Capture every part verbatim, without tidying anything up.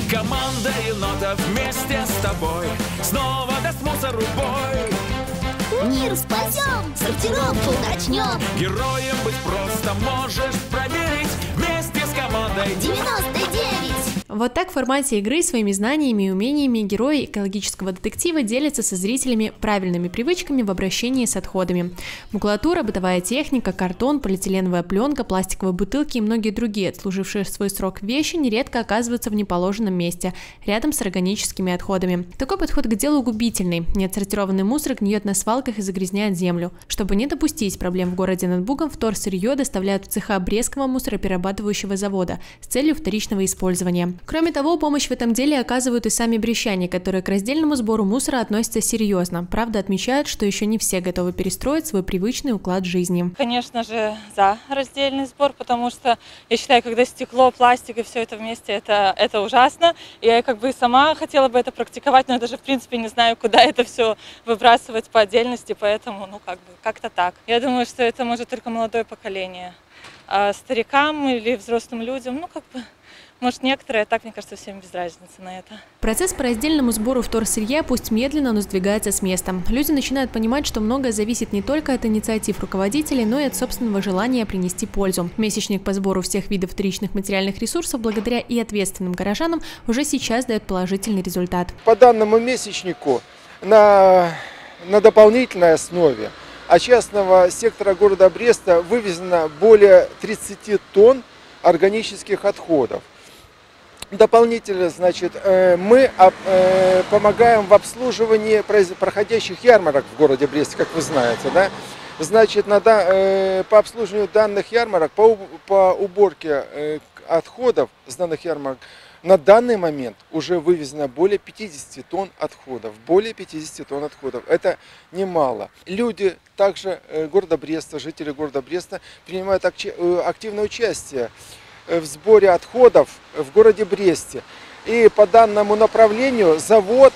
Команда енотов вместе с тобой снова даст мусору бой. Мир спасем, сортировку начнем. Героем быть просто можешь проверить вместе с командой девяносто девять. Вот так в формате игры своими знаниями и умениями герои экологического детектива делятся со зрителями правильными привычками в обращении с отходами. Макулатура, бытовая техника, картон, полиэтиленовая пленка, пластиковые бутылки и многие другие отслужившие свой срок вещи нередко оказываются в неположенном месте, рядом с органическими отходами. Такой подход к делу губительный. Неотсортированный мусор гниет на свалках и загрязняет землю. Чтобы не допустить проблем в городе над Бугом, вторсырье доставляют в цеха Брестского мусороперерабатывающего завода с целью вторичного использования. Кроме того, помощь в этом деле оказывают и сами брестчане, которые к раздельному сбору мусора относятся серьезно. Правда, отмечают, что еще не все готовы перестроить свой привычный уклад жизни. Конечно же, за раздельный сбор, потому что я считаю, когда стекло, пластик и все это вместе, это, это ужасно. Я как бы сама хотела бы это практиковать, но я даже в принципе не знаю, куда это все выбрасывать по отдельности, поэтому ну как бы как-то так. Я думаю, что это может только молодое поколение. А старикам или взрослым людям, ну как бы... Может, некоторые, а так, мне кажется, всем без разницы на это. Процесс по раздельному сбору вторсырья пусть медленно, но сдвигается с места. Люди начинают понимать, что многое зависит не только от инициатив руководителей, но и от собственного желания принести пользу. Месячник по сбору всех видов вторичных материальных ресурсов, благодаря и ответственным горожанам, уже сейчас дает положительный результат. По данному месячнику на, на дополнительной основе от частного сектора города Бреста вывезено более тридцати тонн органических отходов. Дополнительно, значит, мы помогаем в обслуживании проходящих ярмарок в городе Бресте, как вы знаете, да? Значит, на, по обслуживанию данных ярмарок, по, по уборке отходов с данных ярмарок на данный момент уже вывезено более пятидесяти тонн отходов. Более пятидесяти тонн отходов. Это немало. Люди также города Бреста, жители города Бреста принимают активное участие в сборе отходов в городе Бресте. И по данному направлению завод,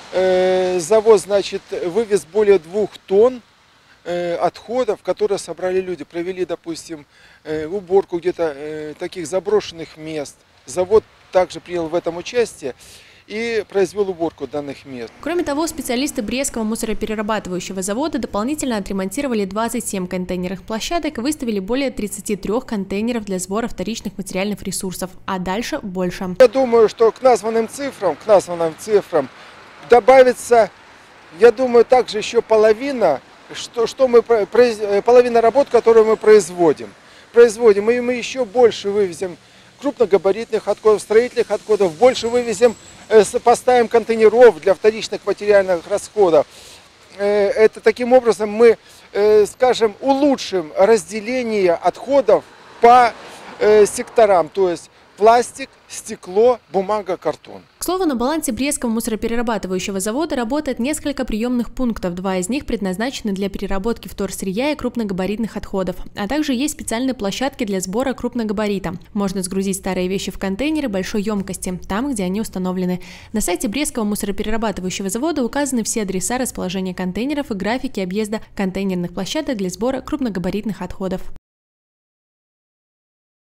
э, завод значит, вывез более двух тонн э, отходов, которые собрали люди. Провели, допустим, э, уборку где-то э, таких заброшенных мест. Завод также принял в этом участие и произвел уборку данных мест. Кроме того, специалисты Брестского мусороперерабатывающего завода дополнительно отремонтировали двадцать семь контейнерных площадок и выставили более тридцати трёх контейнеров для сбора вторичных материальных ресурсов, а дальше больше. Я думаю, что к названным цифрам, к названным цифрам добавится, я думаю, также еще половина, что, что мы, половина работ, которую мы производим. Производим, и мы еще больше вывезем крупногабаритных отходов, строительных отходов, больше вывезем, поставим контейнеров для вторичных материальных расходов. Это таким образом мы, скажем, улучшим разделение отходов по секторам, то есть пластик, стекло, бумага, картон. К слову, на балансе Брестского мусороперерабатывающего завода работает несколько приемных пунктов. Два из них предназначены для переработки вторсырья и крупногабаритных отходов. А также есть специальные площадки для сбора крупногабарита. Можно сгрузить старые вещи в контейнеры большой емкости, там, где они установлены. На сайте Брестского мусороперерабатывающего завода указаны все адреса расположения контейнеров и графики объезда контейнерных площадок для сбора крупногабаритных отходов.